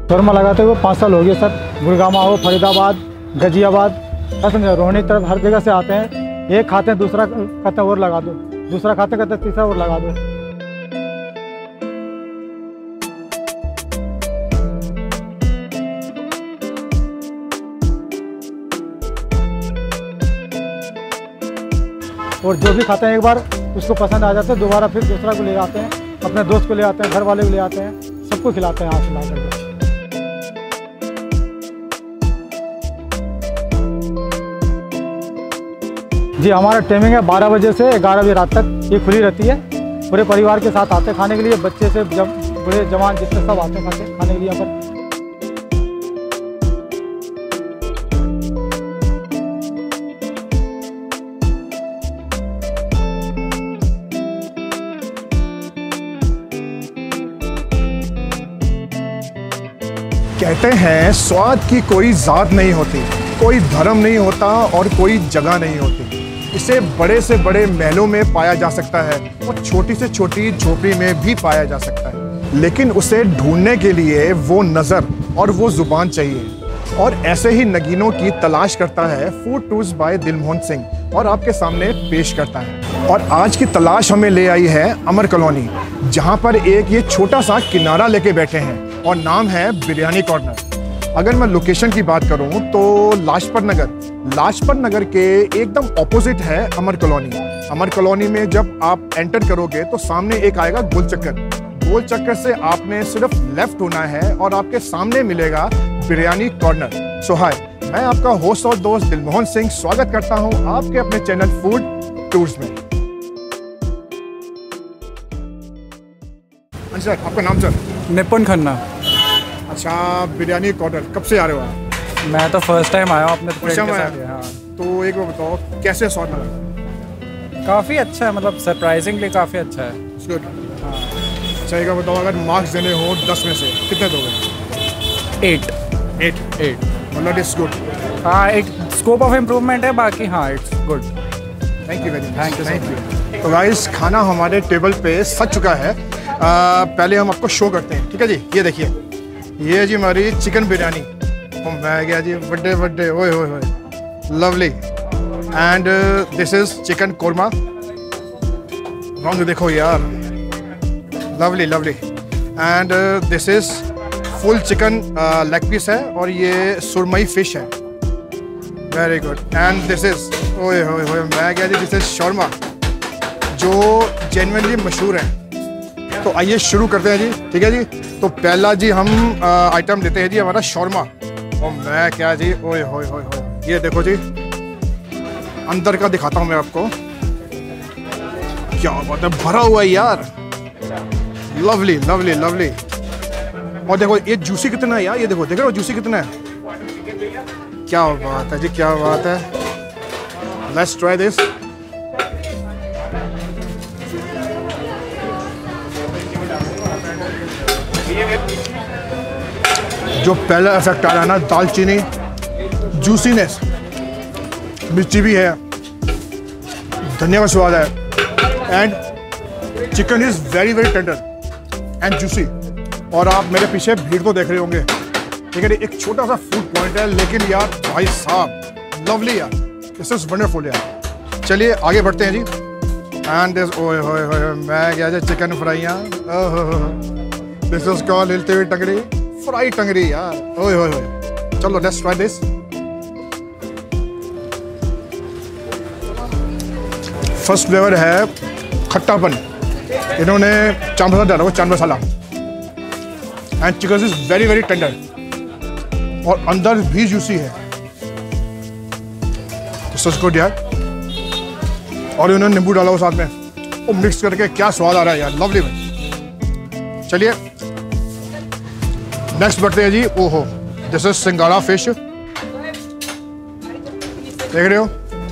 Shawarma लगाते हुए 5 साल हो गए सर। गुड़गामा हो, फरीदाबाद, गाजियाबाद, समझे, रोहिणी तरफ हर जगह से आते हैं। एक खाते हैं, दूसरा कहते हैं और लगा दो, दूसरा खाते कहते हैं तीसरा और लगा दो। और जो भी खाते हैं एक बार उसको पसंद आ जाता है, दोबारा फिर दूसरा को ले आते हैं, अपने दोस्त को ले आते हैं, घर वाले को ले आते हैं, सबको खिलाते हैं हाथ खिला करके। जी हमारा टाइमिंग है 12 बजे से 11 बजे रात तक ये खुली रहती है। पूरे परिवार के साथ आते हैं खाने के लिए, बच्चे से बड़े जवान जितने सब आते हैं खाने के लिए यहाँ पर। कहते हैं स्वाद की कोई जात नहीं होती, कोई धर्म नहीं होता और कोई जगह नहीं होती। इसे बड़े से बड़े महलों में पाया जा सकता है और छोटी से छोटी झोपड़ी में भी पाया जा सकता है, लेकिन उसे ढूंढने के लिए वो नज़र और वो ज़ुबान चाहिए। और ऐसे ही नगीनों की तलाश करता है food tours by Dilmohan Singh और आपके सामने पेश करता है। और आज की तलाश हमें ले आई है अमर कॉलोनी, जहाँ पर एक ये छोटा सा किनारा लेके बैठे हैं और नाम है बिरयानी कॉर्नर। अगर मैं लोकेशन की बात करूं तो लाजपत नगर के एकदम ऑपोजिट है अमर कॉलोनी। अमर कॉलोनी में जब आप एंटर करोगे तो सामने एक आएगा गोल चक्कर से आपने सिर्फ लेफ्ट होना है और आपके सामने मिलेगा बिरयानी कॉर्नर। सो हाय, मैं आपका होस्ट और दोस्त दिलमोहन सिंह स्वागत करता हूं आपके अपने चैनल फूड टूर्स में। सर आपका नाम सर? निपुण खन्ना। अच्छा, बिरयानी कॉर्नर कब से आ रहे हो आप? मैं तो फर्स्ट टाइम आया हूँ अपने फर्स्ट टाइम आया। हाँ। तो एक बार बताओ कैसे स्वाद लगा? काफ़ी अच्छा है, मतलब सरप्राइजिंगली काफ़ी अच्छा है। गुड। हाँ। अच्छा एक बार बताओ, अगर मार्क्स देने हो 10 में से कितने दोगे? 8 मतलब इट्स गुड। हाँ, एक स्कोप ऑफ इम्प्रूवमेंट है, बाकी हाँ it's good. Thank you very much. Thank you. तो गाइस खाना हमारे टेबल पे सज चुका है। पहले हम आपको शो करते हैं, ठीक है जी। ये देखिए, ये जी हमारी चिकन बिरयानी। मैं गया जी बड्डे ओए होए lovely. And this is chicken korma. रंग देखो यार, lovely. And this is full chicken leg piece है और ये सुरमई फिश है। Very good. And this is ओए होए मैं गया जी, दिस इज शौरमा जो जेन्युइनली मशहूर है। तो आइए शुरू करते हैं जी, ठीक है जी। तो पहला जी हम आइटम लेते हैं जी हमारा शौरमा। और मैं क्या जी, ओए होए ये देखो जी, अंदर का दिखाता हूँ मैं आपको। क्या बात है, भरा हुआ है यार, लवली। और देखो ये जूसी कितना है यार, ये देखो, देख रहे हो जूसी कितना है। क्या बात है जी, क्या बात है। Let's try this. जो पहला इफेक्ट आ रहा है ना, दालचीनी, जूसीनेस, मिर्ची भी है, धनिया का स्वाद है। And chicken is very tender and juicy. और आप मेरे पीछे भीड़ तो देख रहे होंगे, ठीक है। एक छोटा सा फूड पॉइंट है, लेकिन यार भाई साहब लवली यार, दिस इज वंडरफुल यार। चलिए आगे बढ़ते हैं जी। एंड दिस ओए होए मैं गया जी चिकन फ्राइयाँ। दिस इज कॉल्ड हिलती हुई टंगड़ी, फ्राई टंगड़ी यार, ओए होए। चलो let's try this. First flavour है खट्टापन, इन्होंने चाट मसाला डाला हुआ, chaat masala. And chicken is very tender और अंदर भी जूसी है, तो गुड यार। और इन्होंने नींबू डाला हुआ साथ में, वो मिक्स करके क्या स्वाद आ रहा है यार, लवली भाई। चलिए नेक्स्ट बढ़ते हैं जी। ओहो, दिस इज सिंगाड़ा फिश, देख रहे हो,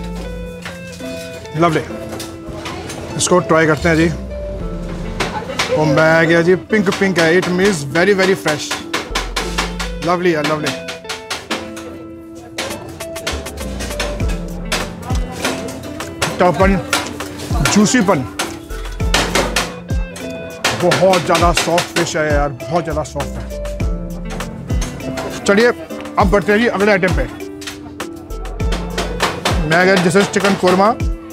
लवली। इसको ट्राई करते हैं जी। वो मैं गया जी, पिंक है, it means very fresh, lovely यार, लवली। खट्टापन, जूसीपन, बहुत ज़्यादा सॉफ्ट फिश है यार, बहुत ज़्यादा सॉफ्ट है। चलिए अब बढ़ते हैं जी अगले आइटम पे। मैं गया दिस इज चिकन कोरमा।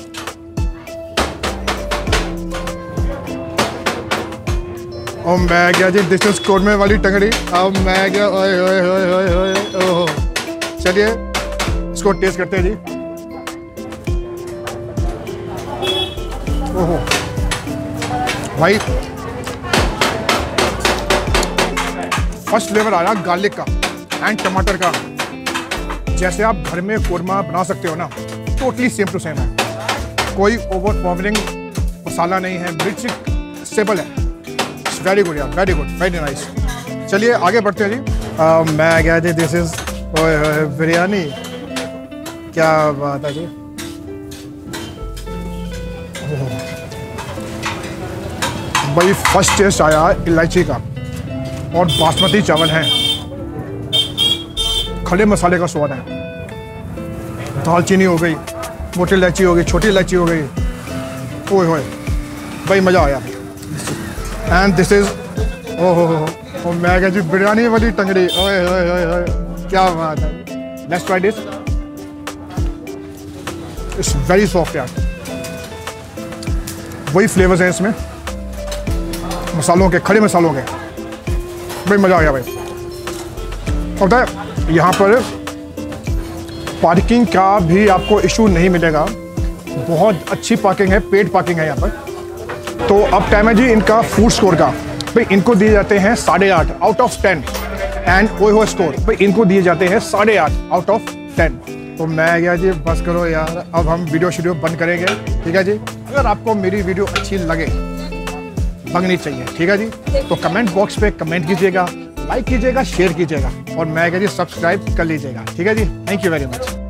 और मैं गया जी दिस इज कोरमे वाली टंगड़ी। अब मैं गया ओए ओए ओए ओए ओए ओह। चलिए इसको टेस्ट करते हैं जी। ओहो भाई, फर्स्ट फ्लेवर आया गार्लिक का एंड टमाटर का। जैसे आप घर में कोरमा बना सकते हो ना, टोटली सेम टू सेम है। कोई ओवर पावरिंग मसाला नहीं है, बिल्कुल स्टेबल है। वेरी गुड यार, वेरी गुड, वेरी नाइस। चलिए आगे बढ़ते हैं जी। मैं गया जी दिस इज बिरयानी। क्या बात है जी। भाई फर्स्ट टेस्ट आया इलायची का और बासमती चावल हैं, खड़े मसाले का स्वाद है। दालचीनी हो गई, मोटी इलायची हो गई, छोटी इलायची हो गई। ओए होए भाई मज़ा आया। एंड दिस इज ओहो मैं क्या जी बिरयानी वाली टंगड़ी। ओए ओए ओए ओए क्या बात है। Let's try this. It's very soft यार। वही फ्लेवर्स हैं इसमें मसालों के, खड़े मसालों के। भाई मज़ा आ गया भाई। होता है यहाँ पर पार्किंग का भी आपको इशू नहीं मिलेगा, बहुत अच्छी पार्किंग है, पेड पार्किंग है यहाँ पर। तो अब टाइम है जी इनका फूड स्कोर का। भाई इनको दिए जाते हैं 8.5 आउट ऑफ 10। एंड ओयो स्कोर भाई इनको दिए जाते हैं 8.5 आउट ऑफ 10। तो मैं गया जी बस करो यार, अब हम वीडियो बंद करेंगे। ठीक है जी। अगर आपको मेरी वीडियो अच्छी लगे, लगनी चाहिए, ठीक है जी, तो कमेंट बॉक्स पे कमेंट कीजिएगा, लाइक कीजिएगा, शेयर कीजिएगा और मैं कह जी सब्सक्राइब कर लीजिएगा। ठीक है जी। Thank you very much.